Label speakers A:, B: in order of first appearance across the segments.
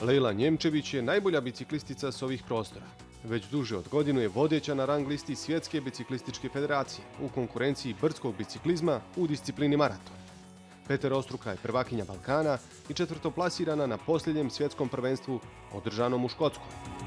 A: Lejla Njemčević je najbolja biciklistica s ovih prostora. Već duže od godinu je vodeća na rang listi Svjetske biciklističke federacije u konkurenciji brdskog biciklizma u disciplini maraton. Peterostruka je prvakinja Balkana i četvrtoplasirana na posljednjem svjetskom prvenstvu održanom u Škotskoj.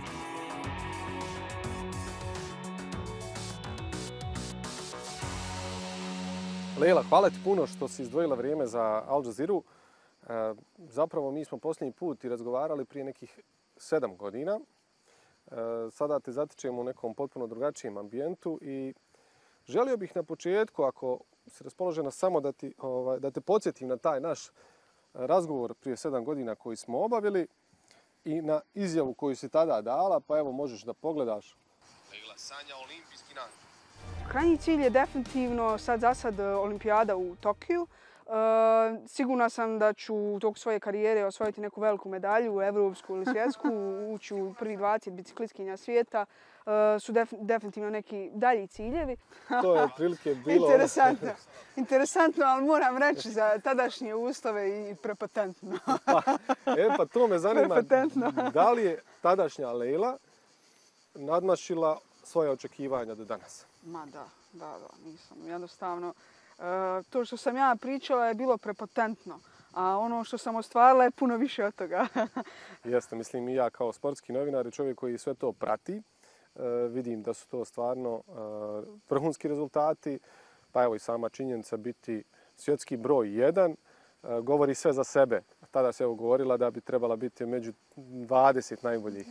B: Lejla, hvala ti puno što si izdvojila vrijeme za Al Jazeeru. Zapravo mi smo posljednji put i razgovarali prije nekih 7 godina. Sada te zatičemo u nekom potpuno drugačijem ambijentu i želio bih na početku, ako si raspoložena, samo da te podsjetim na taj naš razgovor prije 7 godina koji smo obavili i na izjavu koju si tada dala, pa evo možeš da pogledaš.
A: Lejla sanja olimpijski nastup.
C: Krajnji cilj je definitivno za sad olimpijada u Tokiju. Sigurna sam da ću u toku svoje karijere osvojiti neku veliku medalju, evropsku ili svjetsku, ući u prvi 20 biciklistkinja svijeta. Su definitivno neki dalji ciljevi.
B: To je otprilike bilo...
C: Interesantno, ali moram reći za tadašnje uslove i prepotentno.
B: Pa to me zanima. Da li je tadašnja Lejla nadmašila svoje očekivanja do danas?
C: Ma da, nisam. Jednostavno, to što sam ja pričala je bilo prepotentno, a ono što sam ostvarila je puno više od toga.
B: Jeste, mislim i ja kao sportski novinar i čovjek koji sve to prati, vidim da su to stvarno vrhunski rezultati. Pa evo i sama činjenica biti svjetski broj 1 govori sve za sebe. Tada se govorila da bi trebala biti među 20 najboljih.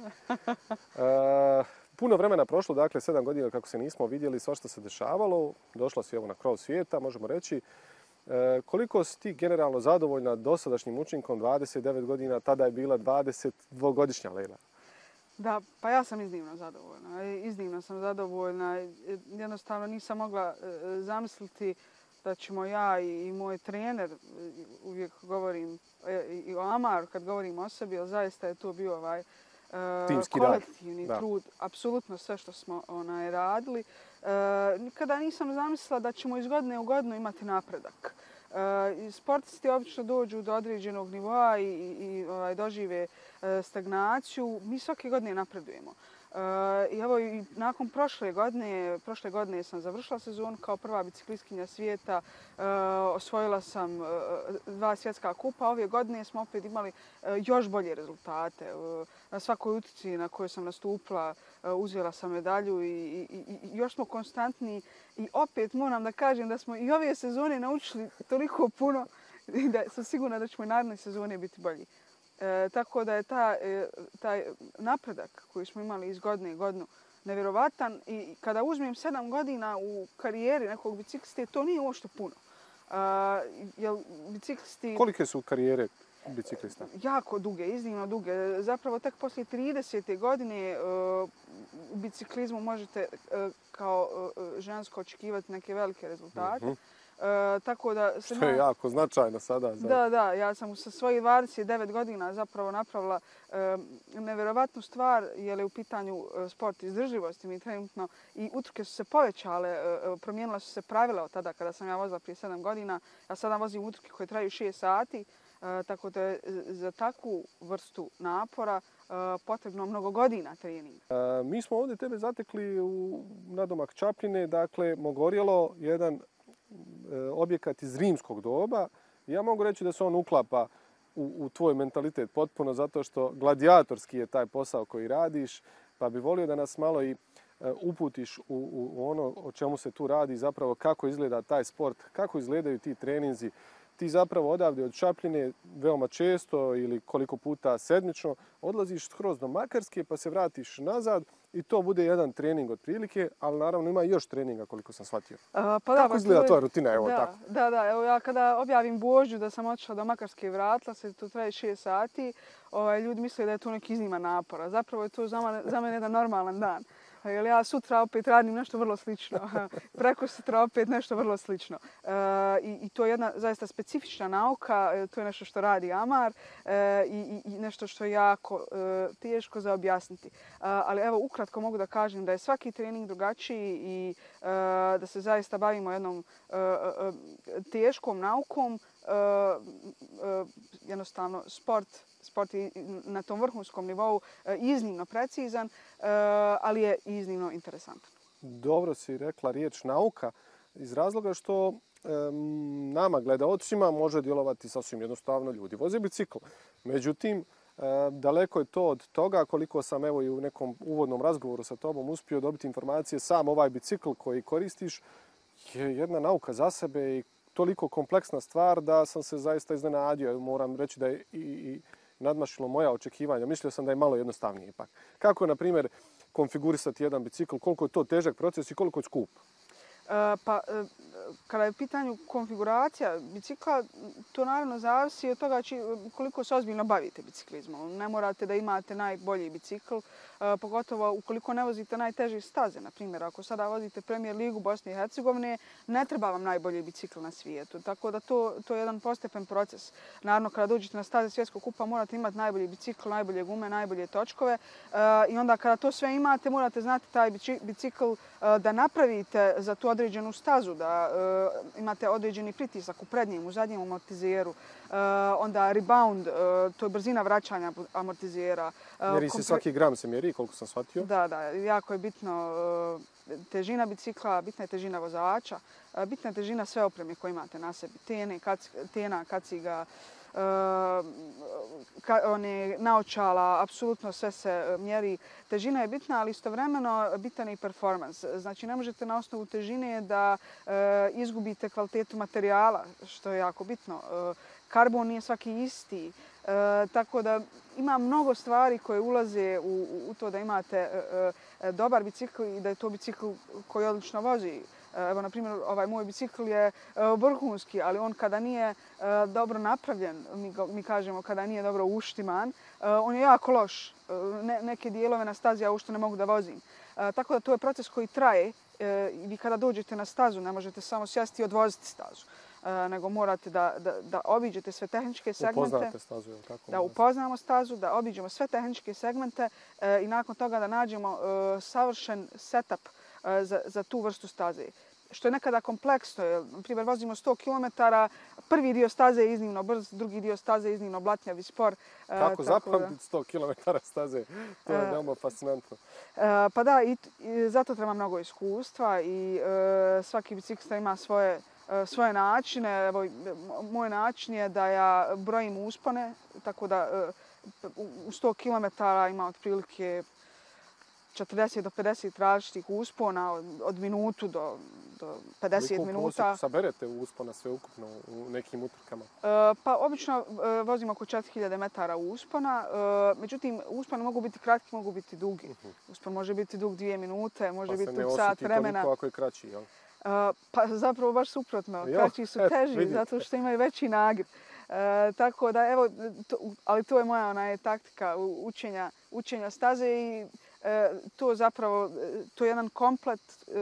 B: Puno vremena prošlo, dakle 7 godina kako se nismo vidjeli, svašta se dešavalo. Došla si evo na krov svijeta, možemo reći. Koliko si ti generalno zadovoljna dosadašnjim učinkom 29 godina, tada je bila 22-godišnja Lejla?
C: Da, pa ja sam iznimno zadovoljna. Iznimno sam zadovoljna. Jednostavno nisam mogla zamisliti da ćemo ja i moj trener, uvijek govorim i o Amaru kad govorim o sebi, jer zaista je to bio kolektivni trud, apsolutno sve što smo radili. Nikada nisam zamislila da ćemo iz godine u godinu imati napredak. Sportisti obično dođu do određenog nivoa i dožive stagnaciju. Mi svake godine napredujemo. I evo i nakon prošle godine sam završila sezonu kao prva biciklistkinja svijeta, osvojila sam 2 svjetska kupa. Ove godine smo opet imali još bolje rezultate. Na svakoj utrci na kojoj sam nastupila uzela sam medalju i još smo konstantni. I opet moram da kažem da smo i ove sezone naučili toliko puno i da sam sigurna da ćemo i naredne sezone biti bolji. Tako da je taj napredak koji smo imali iz godine u godinu nevjerovatan i kada uzmem 7 godina u karijeri nekog bicikliste, to nije uopšte puno.
B: Kolike su karijere biciklista?
C: Jako duge, iznimno duge. Zapravo tek poslije 30. godine u biciklizmu možete kao žensko očekivati neke velike rezultate. Tako da
B: što je jako značajno sada.
C: Da, ja sam sa svojih 29 godina zapravo napravila nevjerovatnu stvar jer je u pitanju sport izdržljivosti. Mi trenutno i utrke su se povećale, promijenila su se pravila od tada kada sam ja vozila prije 7 godina. Ja sada vozim utrke koje traju 6 sati, tako da je za takvu vrstu napora potrebno mnogo godina treninga.
B: Mi smo ovdje tebe zatekli nadomak Čapljine, dakle Mogorjelo, jedan objekat iz rimskog doba. Ja mogu reći da se on uklapa u tvoj mentalitet potpuno zato što gladijatorski je taj posao koji radiš, pa bi volio da nas malo i uputiš u ono o čemu se tu radi, zapravo kako izgleda taj sport, kako izgledaju ti treninzi. Ti zapravo odavde od Čapljine veoma često ili koliko puta sedmično odlaziš skroz do Makarske pa se vratiš nazad i to bude jedan trening otprilike, ali naravno ima još treninga koliko sam shvatio. Kako izgleda tvoja rutina? Evo, tako.
C: Da. Evo ja kada objavim Božju da sam otišla do Makarske i vratila se, to traje 6 sati, ljudi misle da je to neki izniman napor, a zapravo je to za mene jedan normalan dan. Jer ja sutra opet radim nešto vrlo slično, preko sutra opet nešto vrlo slično. I to je jedna zaista specifična nauka, to je nešto što radi Amar i nešto što je jako teško za objasniti. Ali evo ukratko mogu da kažem da je svaki trening drugačiji i da se zaista bavimo jednom teškom naukom. Jednostavno sport sport je na tom vrhunskom nivou iznimno precizan, ali je iznimno interesantan.
B: Dobro si rekla riječ nauka iz razloga što nama gledaocima može djelovati sasvim jednostavno. Ljudi voze bicikl. Međutim, daleko je to od toga koliko sam evo i u nekom uvodnom razgovoru sa tobom uspio dobiti informacije. Sam ovaj bicikl koji koristiš je jedna nauka za sebe i toliko kompleksna stvar da sam se zaista iznenadio. Moram reći da je i nadmašilo moja očekivanja. Mislio sam da je malo jednostavnije ipak. Kako, na primjer, konfigurisati jedan bicikl, koliko je to težak proces i koliko je skup?
C: Kada je u pitanju konfiguracija bicikla, to naravno zavisi od toga koliko se ozbiljno bavite biciklizmom. Ne morate da imate najbolji bicikl, pogotovo ukoliko ne vozite najteže staze. Na primjer, ako sada vozite Premier ligu Bosne i Hercegovine, ne treba vam najbolji bicikl na svijetu. Tako da to je jedan postepen proces. Naravno, kada dođete na staze svjetskog kupa, morate imati najbolji bicikl, najbolje gume, najbolje točkove. I onda kada to sve imate, morate znati taj bicikl da napravite za tu određenu stazu, da imate određeni pritisak u prednjem, u zadnjem amortizeru, onda rebound, to je brzina vraćanja amortizera.
B: Mjeri se svaki gram, se mjeri, koliko sam shvatio.
C: Da, jako je bitno težina bicikla, bitna je težina vozača, bitna je težina sve opreme koje imate na sebi. Tena, kaciga, naočala, apsolutno sve se mjeri. Težina je bitna, ali istovremeno bitan je i performans. Znači, ne možete na osnovu težine da izgubite kvalitetu materijala, što je jako bitno. Karbon nije svaki isti. Tako da ima mnogo stvari koje ulaze u to da imate dobar bicikl i da je to bicikl koji odlično vozi. Evo, na primjer, ovaj moj bicikl je vrhunski, ali on kada nije dobro napravljen, mi kažemo kada nije dobro uštiman, on je jako loš. Neke dijelove na stazi ja uopšte ne mogu da vozim. Tako da to je proces koji traje. Vi kada dođete na stazu ne možete samo sjesti i odvoziti stazu, nego morate da obiđete sve tehničke segmente.
B: Upoznate stazu, je li tako?
C: Da upoznamo stazu, da obiđemo sve tehničke segmente i nakon toga da nađemo savršen setup za tu vrstu staze. Što je nekada kompleksno. Na primjer, vozimo 100 km, prvi dio staze je iznimno brz, drugi dio staze je iznimno blatnjav i spor.
B: Kako zapamtiti 100 km staze? To je veoma fascinantno.
C: Pa da, i zato treba mnogo iskustva i svaki biciklista ima svoje načine. Evo, moj način je da ja brojim uspone, tako da u 100 km ima otprilike 40 do 50 različitih uspona od minutu do 50 minuta.
B: Koliko saberete uspona sve ukupno u nekim utrkama?
C: Pa obično vozimo oko 4000 metara uspona. Međutim, usponi mogu biti kratki, mogu biti dugi. Uspon može biti dug 2 minute, može biti dug sat vremena.
B: Pa se ne osjeti toliko ako je kraći, jel?
C: Pa zapravo baš suprotno. Kraći su teži zato što imaju veći nagib. Tako da, evo, ali to je moja taktika učenja staze i to je jedan komplet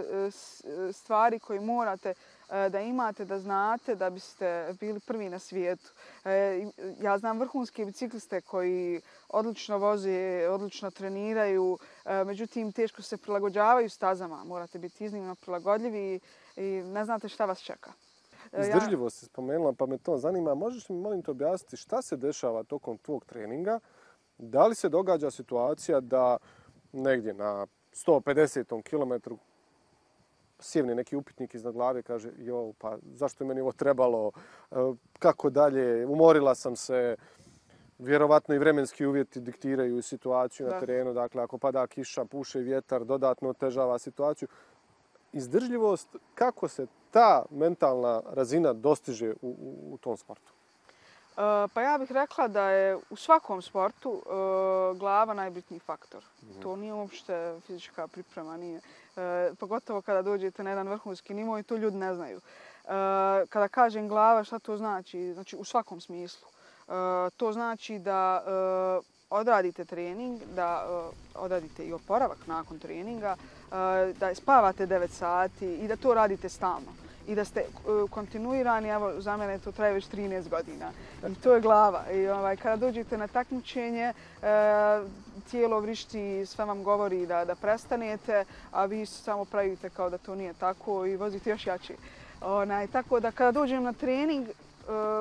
C: stvari koji morate da imate, da znate da biste bili prvi na svijetu. Ja znam vrhunske bicikliste koji odlično voze, odlično treniraju, međutim teško se prilagođavaju stazama. Morate biti iznimno prilagodljivi i ne znate šta vas čeka.
B: Izdržljivost si spomenula, pa me to zanima. Možeš mi, molim te, objasniti šta se dešava tokom tvog treninga? Da li se događa situacija da negdje na 150. kilometru sjevne neki upitnik iznad glave, kaže pa zašto je meni ovo trebalo, kako dalje, umorila sam se, vjerovatno i vremenski uvjeti diktiraju situaciju na terenu, dakle ako pada kiša, puše vjetar, dodatno otežava situaciju. Izdržljivost, kako se ta mentalna razina dostiže u tom sportu?
C: Pa ja bih rekla da je u svakom sportu glava najbitniji faktor. To nije uopšte fizička priprema, nije. Pogotovo kada dođete na jedan vrhunski nivo i to ljudi ne znaju. Kada kažem glava, šta to znači? Znači u svakom smislu. To znači da odradite trening, da odradite i oporavak nakon treninga, da spavate 9 sati i da to radite stalno. I da ste kontinuirani, evo za mene to traje već 13 godina. I to je glava. I kada dođete na takmičenje, tijelo vrišti, sve vam govori da prestanete, a vi samo pravite kao da to nije tako i vozite još jače. Tako da kada dođem na trening,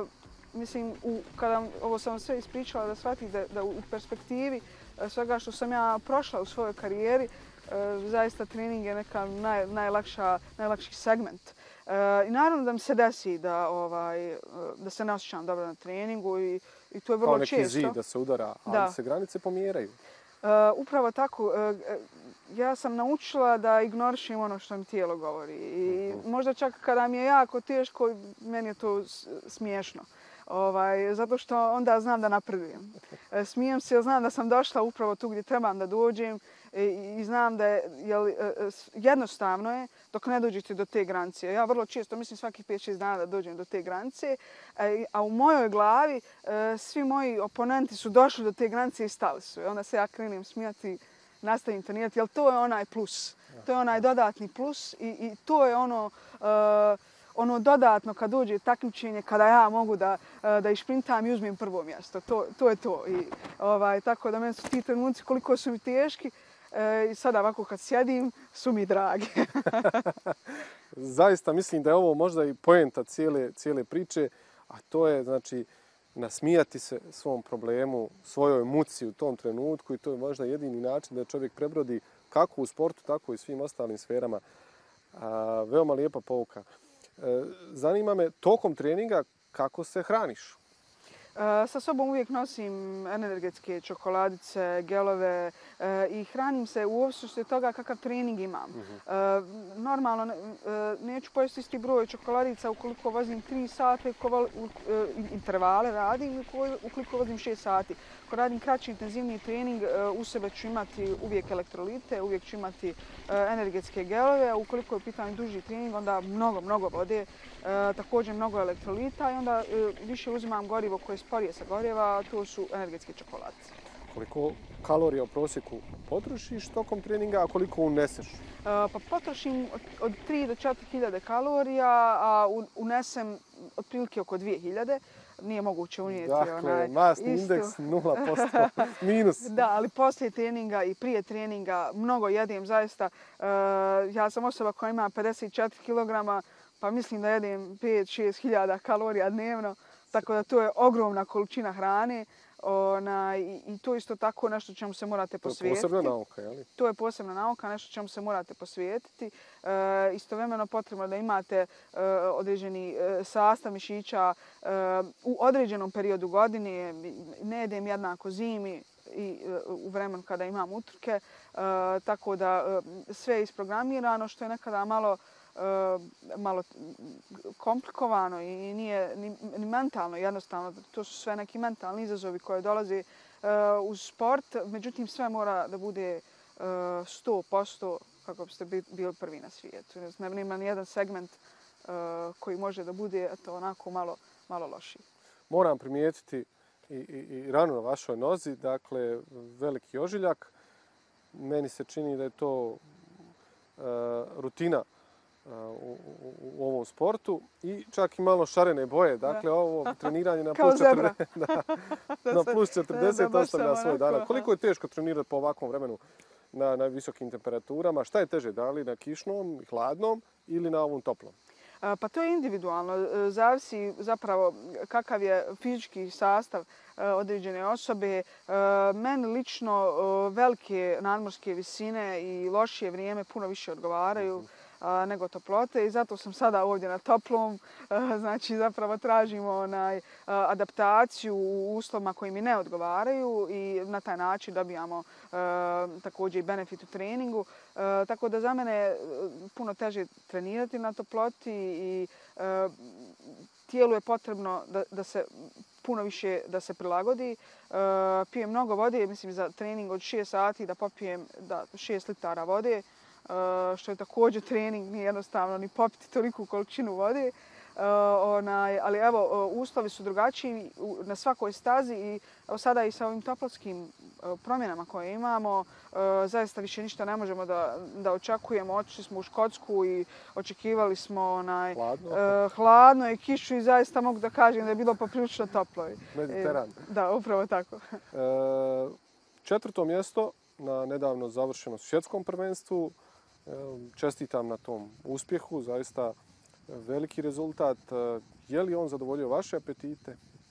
C: mislim, kada ovo sam sve ispričala da shvatite da u perspektivi svega što sam ja prošla u svojoj karijeri, zaista trening je neka najlakši segment. I naravno da mi se desi da se ne osjećam dobro na treningu i to je vrlo često.
B: Kao neki zid da se udara, ali se granice pomjeraju.
C: Upravo tako. Ja sam naučila da ignorišem ono što mi tijelo govori. I možda čak kada mi je jako teško, meni je to smiješno. Zato što onda znam da napredujem. Smijem se jer znam da sam došla upravo tu gdje trebam da dođem i znam da je jednostavno je dok ne dođete do te granice. Ja vrlo često, mislim svaki 5-6 dana da dođem do te granice, a u mojoj glavi svi moji oponenti su došli do te granice i stali su. Onda se ja krenem smijati, nastavim trenirati, jer to je onaj plus. To je onaj dodatni plus i to je ono dodatno kad dođe takmičenje, kada ja mogu da išprintam i uzmem prvo mjesto. To je to. Tako da meni su ti trenuci koliko su mi teški i sada ovako kad sjedim su mi dragi.
B: Zaista mislim da je ovo možda i poenta cijele priče, a to je znači nasmijati se svom problemu, svojoj muci u tom trenutku i to je možda jedini način da čovjek prebrodi kako u sportu, tako i svim ostalim sferama. Veoma lijepa pouka. Zanima me tokom treninga kako se hraniš?
C: Sa sobom uvijek nosim energetske čokoladice, gelove i hranim se u ovisnosti od toga kakav trening imam. Normalno neću pojesti isti broj čokoladica ukoliko vozim 3 sata, intervale radim, ukoliko vozim 6 sati. Ako radim kraći intenzivni trening, u sebe ću imati uvijek elektrolite, uvijek ću imati energetske gelove, a ukoliko je u pitanju duži trening, onda mnogo vode, također mnogo elektrolita i onda više uzimam gorivo koje sporije se gorjeva, a to su energetske čokoladice.
B: Koliko kalorija u prosjeku potrošiš tokom treninga, a koliko uneseš?
C: Pa potrošim od 3 do 4 hiljade kalorija, a unesem otprilike oko 2 hiljade. Nije moguće unijeti
B: dakle, masni indeks 0%, minus.
C: Da, ali poslije treninga i prije treninga mnogo jedem zaista. Ja sam osoba koja ima 54 kg, pa mislim da jedem 5-6 hiljada kalorija dnevno. Tako da to je ogromna količina hrane. I to isto tako nešto čemu se morate posvijetiti.
B: To je posebna nauka, je li?
C: To je posebna nauka, nešto čemu se morate posvijetiti. Istovremeno potrebno da imate određeni sastav mišića u određenom periodu godine. Ne jedem jednako zimi i u vremenu kada imam utrke. Tako da sve je isprogramirano što je nekada malo komplikovano i nije ni mentalno jednostavno. To su sve neki mentalni izazovi koji dolaze uz sport. Međutim, sve mora da bude 100% kako biste bili prvi na svijetu. Nema ni jedan segment koji može da bude onako malo lošiji.
B: Moram primijetiti i ranu na vašoj nozi, dakle veliki ožiljak. Meni se čini da je to rutina u ovom sportu i čak i malo šarene boje. Dakle, ovo treniranje na plus 40, na plus 40 ostavlja svoj danak. Koliko je teško trenirati po ovakvom vremenu na visokim temperaturama? Šta je teže, da li na kišnom, hladnom ili na ovom toplom?
C: Pa to je individualno. Zavisi zapravo kakav je fizički sastav određene osobe. Meni lično velike nadmorske visine i lošije vrijeme puno više odgovaraju nego toplote i zato sam sada ovdje na toplom. Znači zapravo tražimo adaptaciju u uslovima koji mi ne odgovaraju i na taj način dobijamo također i benefit u treningu. Tako da za mene je puno teže trenirati na toploti i tijelu je potrebno da se puno više da se prilagodi. Pijem mnogo vode, mislim za trening od 6 sati da popijem 6 litara vode, što je također trening, nije jednostavno ni popiti toliku količinu vode. Ali evo, uslovi su drugačiji na svakoj stazi i sada i sa ovim toplotskim promjenama koje imamo, zaista više ništa ne možemo da očekujemo. Otišli smo u Škotsku i očekivali smo hladno i kišu i zaista mogu da kažem da je bilo poprilično toplo.
B: Mediteran.
C: Da, upravo tako.
B: 4. mjesto na nedavno završenom svjetskom prvenstvu. Čestitam na tom uspjehu, zaista veliki rezultat. Je li on zadovoljio vaše apetite?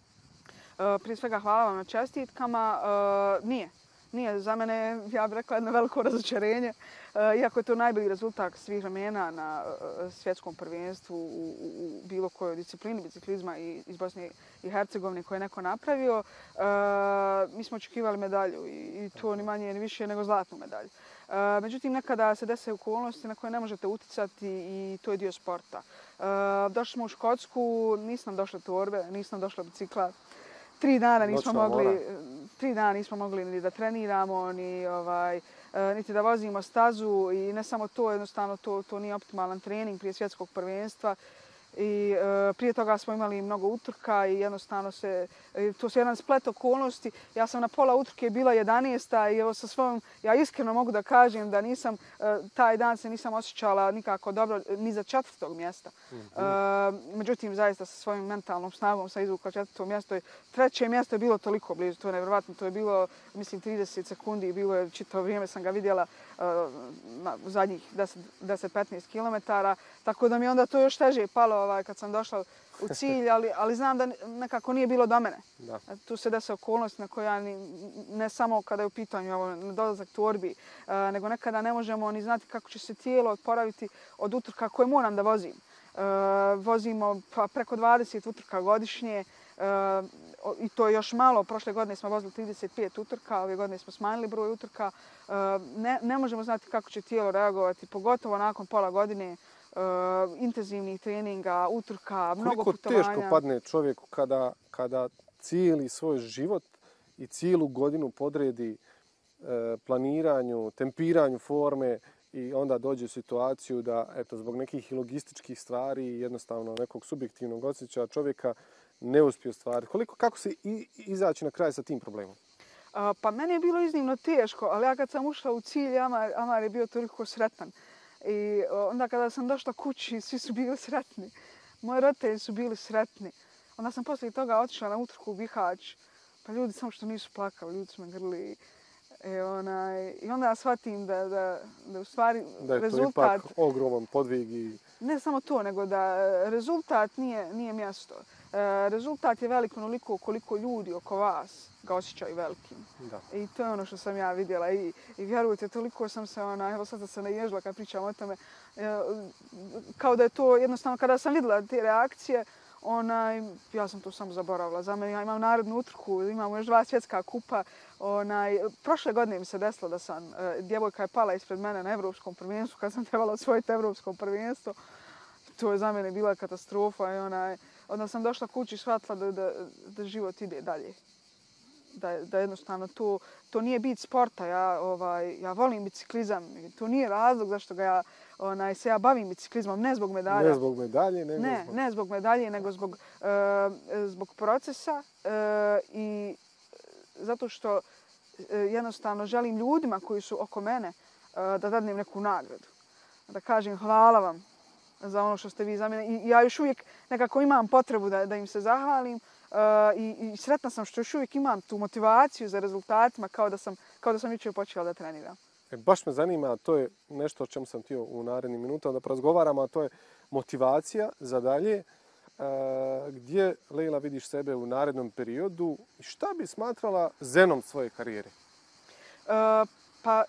C: Prije svega hvala vam na čestitkama. Nije za mene, ja bih rekla, jedno veliko razočarenje. Iako je to najbolji rezultat svih vremena na svjetskom prvenstvu u bilo kojoj disciplini biciklizma iz Bosne i Hercegovine koje je neko napravio, mi smo očekivali medalju i to ni manje ni više nego zlatnu medalju. Međutim, nekada se dese okolnosti na koje ne možete uticati i to je dio sporta. Došli smo u Škotsku, nisam došla torbe, nisam došla bicikla. 3 dana nismo mogli ni da treniramo, niti da vozimo stazu i ne samo to, jednostavno to nije optimalan trening prije svjetskog prvenstva. I prije toga smo imali mnogo utrka i jednostavno to je jedan splet okolnosti. Ja sam na pola utrke bila 11. i evo sa svojom, ja iskreno mogu da kažem da taj dan se nisam osjećala nikako dobro ni za 4. mjesta. Međutim, zaista sa svojim mentalnom snagom sam izvukla 4. mjesto. 3. mjesto je bilo toliko blizu, to je nevjerovatno. To je bilo, mislim, 30 sekundi i bilo je čitavo vrijeme sam ga vidjela u zadnjih 10-15 km. Tako da mi onda to još teže palo kad sam došla u cilj, ali znam da nekako nije bilo do mene.
B: Da.
C: Tu se dese okolnosti na koje ja ne samo kada je u pitanju nedolazak torbi, nego nekada ne možemo ni znati kako će se tijelo oporaviti od utrka koje moram da vozim. Vozimo preko 20 utrka godišnje i to je još malo. Prošle godine smo vozili 35 utrka, ove godine smo smanjili broj utrka. Ne možemo znati kako će tijelo reagovati, pogotovo nakon pola godine intenzivnih treninga, utrka, mnogo putovanja.
B: Koliko teško padne čovjeku kada cijeli svoj život i cijelu godinu podredi planiranju, tempiranju forme i onda dođe u situaciju da zbog nekih logističkih stvari i jednostavno nekog subjektivnog osjećaja čovjeka ne uspije ostvariti. Kako se izaći na kraj sa tim problemom?
C: Pa meni je bilo iznimno teško, ali ja kad sam ušla u cilj, Amar je bio toliko sretan. I onda kada sam došla kući, svi su bili sretni. Moji roditelji su bili sretni. Onda sam poslije toga otišla na utrku u Bihać. Pa ljudi samo što nisu plakali, ljudi su me grlili. I onda ja shvatim da u stvari
B: da je
C: rezultat...
B: to ipak ogroman podvig.
C: Ne samo to, nego da rezultat nije mjesto. Rezultat je velik onoliko koliko ljudi oko vas ga osjećaju velikim.
B: Da.
C: I to je ono što sam ja vidjela. I vjerujte, toliko sam se, evo sad se naježila kad pričam o tome, kao da je to jednostavno, kada sam vidjela te reakcije, ja sam to samo zaboravila. Za mene ja imam narednu utrku, imamo još 2 svjetska kupa. Prošle godine mi se desilo da djevojka je pala ispred mene na evropskom prvenstvu kad sam trebala osvojiti evropsko prvenstvo. To je za mene bila katastrofa i onda sam došla kući i shvatila da život ide dalje. Da jednostavno to nije bit sporta. Ja volim biciklizam. To nije razlog zašto ga se ja bavim biciklizmom, ne zbog medalja.
B: Ne zbog medalje, nego
C: ne zbog medalje, nego zbog procesa i zato što jednostavno želim ljudima koji su oko mene da dadnem neku nagradu. Da kažem hvala vam za ono što ste vi za mene. I ja još uvijek nekako imam potrebu da im se zahvalim i sretna sam što još uvijek imam tu motivaciju za rezultatima kao da sam jučer počela da treniram.
B: Baš me zanima, to je nešto o čemu sam htio u narednim minutama da porazgovaramo, a to je motivacija za dalje. Gdje, Lejla, vidiš sebe u narednom periodu i šta bi smatrala zenom svoje karijere?
C: Pa,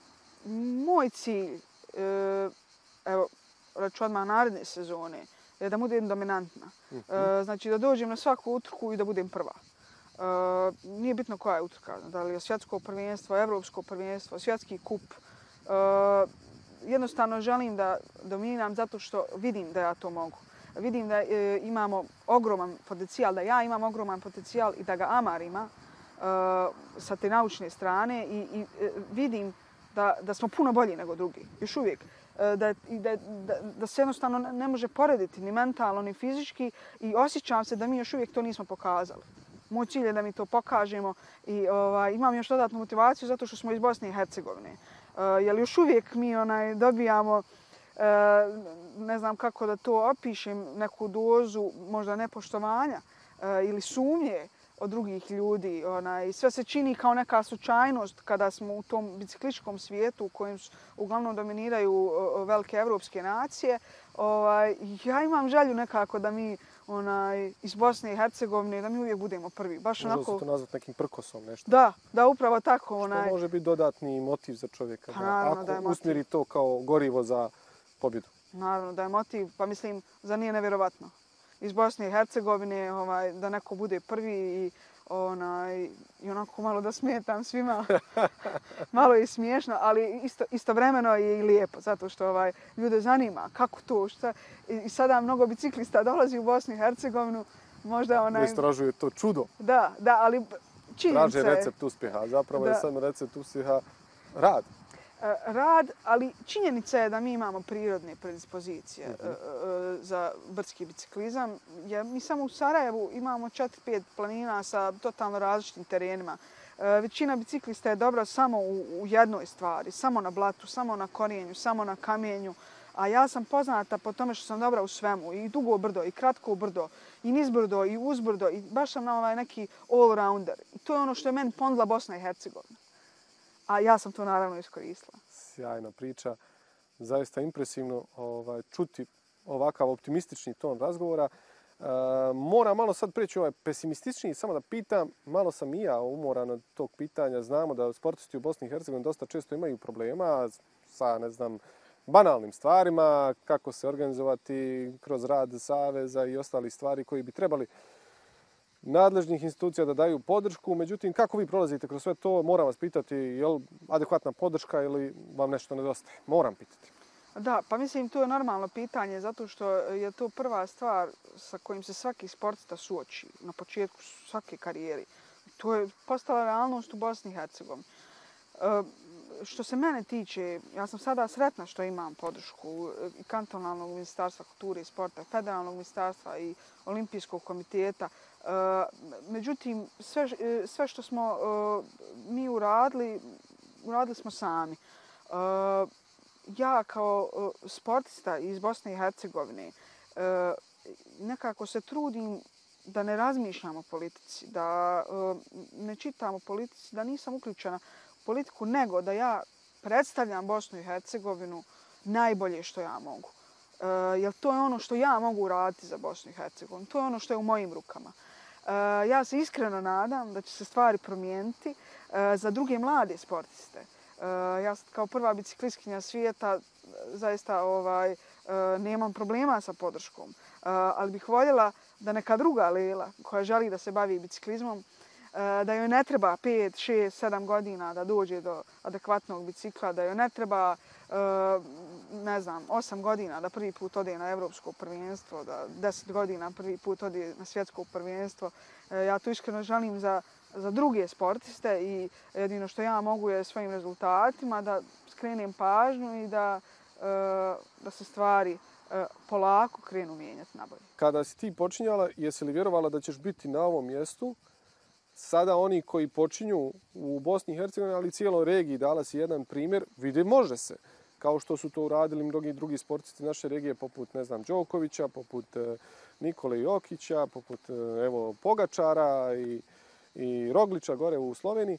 C: moj cilj, evo, reću odmah naredne sezone, je da budem dominantna. Znači da dođem na svaku utrku i da budem prva. Nije bitno koja je utrka, da li je svjetsko prvenstvo, evropsko prvenstvo, svjetski kup. Jednostavno želim da dominiram zato što vidim da ja to mogu. Vidim da imamo ogroman potencijal, da ja imam ogroman potencijal i da ga Amar ima sa te naučne strane i vidim da smo puno bolji nego drugi, još uvijek. Da se jednostavno ne može porediti ni mentalno, ni fizički i osjećam se da mi još uvijek to nismo pokazali. Moj cilj je da mi to pokažemo i imam još dodatnu motivaciju zato što smo iz Bosne i Hercegovine. Jer još uvijek mi dobijamo, ne znam kako da to opišem, neku dozu možda nepoštovanja ili sumnje od drugih ljudi. Sve se čini kao neka slučajnost kada smo u tom biciklističkom svijetu u kojem uglavnom dominiraju velike evropske nacije. Ja imam želju nekako da mi iz Bosne i Hercegovine, da mi uvijek budemo prvi. Baš
B: Možda
C: onako...
B: se to nazvati nekim prkosom nešto.
C: Da, upravo tako.
B: Što može biti dodatni motiv za čovjeka.
C: Pa naravno da je
B: ako
C: motiv.
B: usmjeri to kao gorivo za pobjedu.
C: Naravno da je motiv, pa mislim, zar nije nevjerovatno? Iz Bosne i Hercegovine da neko bude prvi i onako malo da smetam svima. Malo je smiješno, ali istovremeno je i lijepo, zato što ljude zanima kako to, šta. I sada mnogo biciklista dolazi u Bosnu i Hercegovinu, možda
B: Da istražuje to čudo.
C: Da, ali činjenica je...
B: Traže recept uspjeha, zapravo je sam recept uspjeha rad.
C: Rad, ali činjenica je da mi imamo prirodne predispozicije za brdski biciklizam. Mi samo u Sarajevu imamo 4-5 planina sa totalno različitim terenima. Većina biciklista je dobra samo u jednoj stvari, samo na blatu, samo na korijenju, samo na kamenju. A ja sam poznata po tome što sam dobra u svemu. I dugo brdo, i kratko brdo, i nizbrdo, i uzbrdo. I baš sam na neki all-rounder. I to je ono što je meni ponudila Bosna i Hercegovina. A ja sam to naravno iskoristila.
B: Sjajna priča. Zaista impresivno čuti ovakav optimistični ton razgovora. Moram malo sad preći ovaj pesimističniji, samo da pitam, malo sam i ja umoran od tog pitanja. Znamo da sportisti u Bosni i Hercegovini dosta često imaju problema sa, banalnim stvarima, kako se organizovati kroz rad saveza i ostali stvari koji bi trebali nadležnih institucija da daju podršku. Međutim, kako vi prolazite kroz sve to? Moram vas pitati, je li adekvatna podrška ili vam nešto nedostaje? Moram pitati.
C: Da, pa mislim to je normalno pitanje zato što je to prva stvar sa kojim se svaki sportista suoči na početku svake karijere. To je postala realnost u Bosni i Hercegovini. Što se mene tiče, ja sam sada sretna što imam podršku i kantonalnog ministarstva kulture i sporta, federalnog ministarstva i olimpijskog komiteta. Međutim, sve što smo mi uradili smo sami. Ja kao sportista iz Bosne i Hercegovine nekako se trudim da ne razmišljam o politici, da ne čitam o politici, da nisam uključena u politiku, nego da ja predstavljam Bosnu i Hercegovinu najbolje što ja mogu. Jer to je ono što ja mogu uraditi za Bosnu i Hercegovinu. To je ono što je u mojim rukama. Ja se iskreno nadam da će se stvari promijeniti za druge mlade sportiste. Ja kao prva biciklistkinja svijeta zaista nemam problema sa podrškom. Ali bih voljela da neka druga Lela koja želi da se bavi biciklizmom, da joj ne treba 5, 6, 7 godina da dođe do adekvatnog bicikla, da joj ne treba 8 godina da prvi put ode na evropsko prvenstvo, da 10 godina prvi put ode na svjetsko prvenstvo. Ja to iskreno želim za druge sportiste i jedino što ja mogu je svojim rezultatima da skrenem pažnju i da se stvari polako krenu mijenjati na bolje.
B: Kada si ti počinjala, jesi li vjerovala da ćeš biti na ovom mjestu? Sada oni koji počinju u Bosni i Hercegovini, ali i cijeloj regiji, dala si jedan primjer, vide može se. Kao što su to uradili mnogi drugi sportisti naše regije, poput, Đokovića, poput Nikole Jokića, poput, Pogačara i Roglića gore u Sloveniji.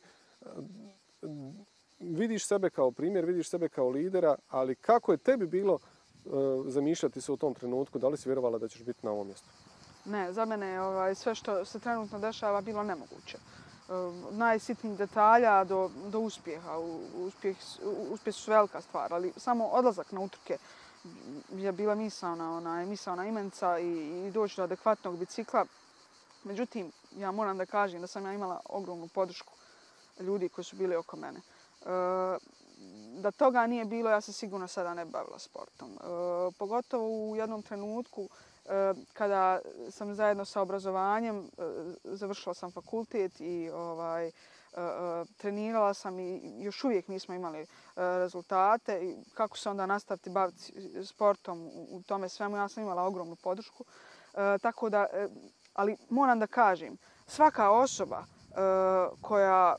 B: Vidiš sebe kao primjer, vidiš sebe kao lidera, ali kako je tebi bilo zamišljati se u tom trenutku? Da li si vjerovala da ćeš biti na ovom mjestu?
C: Ne, za mene je sve što se trenutno dešava bilo nemoguće. Najsitnijih detalja do uspjeha. Uspjeh su velika stvar, ali samo odlazak na utrke je bila misaona imenica i doći do adekvatnog bicikla. Međutim, ja moram da kažem da sam ja imala ogromnu podršku ljudi koji su bili oko mene. Da toga nije bilo, ja se sigurno sada ne bavila sportom. Pogotovo u jednom trenutku kada sam zajedno sa obrazovanjem, završila sam fakultet i trenirala sam i još uvijek nismo imali rezultate. I kako se onda nastaviti baviti sportom u tome svemu, ja sam imala ogromnu podršku. Tako da, ali moram da kažem, svaka osoba koja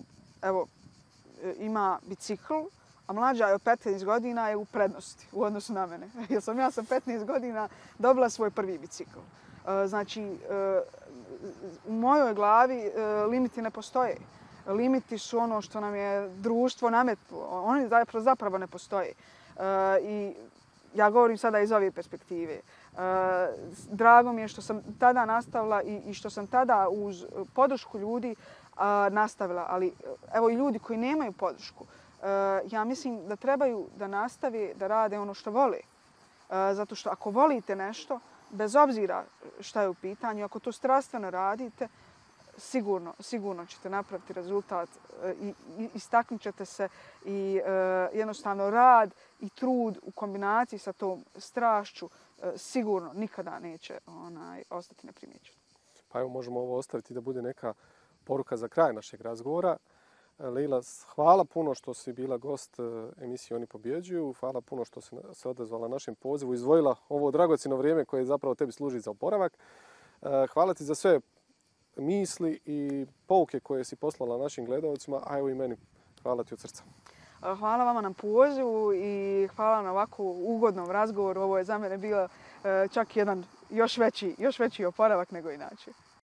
C: ima bicikl, a mlađa je od 15 godina je u prednosti u odnosu na mene. Jer sam ja sa 15 godina dobila svoj prvi bicikl. Znači, u mojoj glavi limiti ne postoje. Limiti su ono što nam je društvo nametnulo. Oni zapravo ne postoje. I Ja govorim sada iz ove perspektive. Drago mi je što sam tada nastavila i što sam tada uz podršku ljudi nastavila. Ali evo i ljudi koji nemaju podršku, ja mislim da trebaju da nastave da rade ono što vole. Zato što ako volite nešto, bez obzira šta je u pitanju, ako to strastveno radite, sigurno ćete napraviti rezultat i istaknut ćete se i jednostavno rad i trud u kombinaciji sa tom strašću sigurno nikada neće ostati neprimjećeno.
B: Pa evo možemo ovo ostaviti da bude neka poruka za kraj našeg razgovora. Leila, hvala puno što si bila gost emisije Oni pobjeđuju. Hvala puno što si se odazvala našem pozivu, izdvojila ovo dragocjeno vrijeme koje zapravo tebi služi za oporavak. Hvala ti za sve misli i pouke koje si poslala našim gledalcima, a evo i meni. Hvala ti od srca.
C: Hvala vama na pozivu i hvala na ovako ugodnom razgovoru. Ovo je za mene bio čak jedan još veći oporavak nego inače.